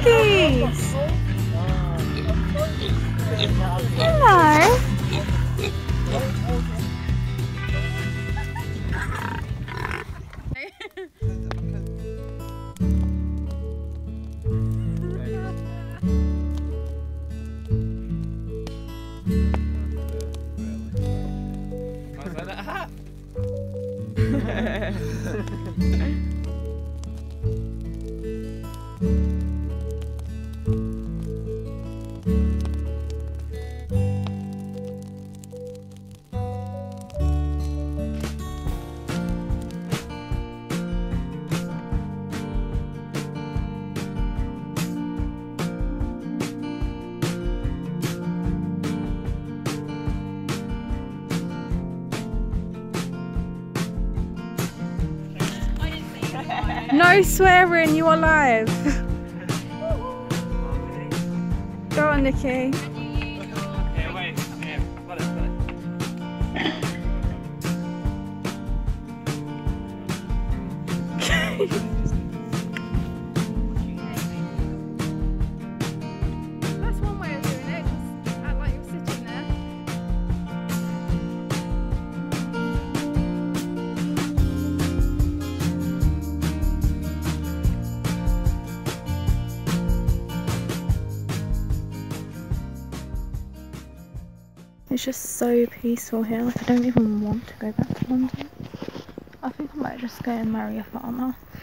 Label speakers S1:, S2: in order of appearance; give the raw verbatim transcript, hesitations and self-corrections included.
S1: corgis! Hello! No swearing, you are live. Go on, Nikki.
S2: Here, wait, here, got it, got it.
S1: That's one way of doing it, just act like you're sitting there. It's just so peaceful here, like I don't even want to go back to London. I think I might just go and marry a farmer.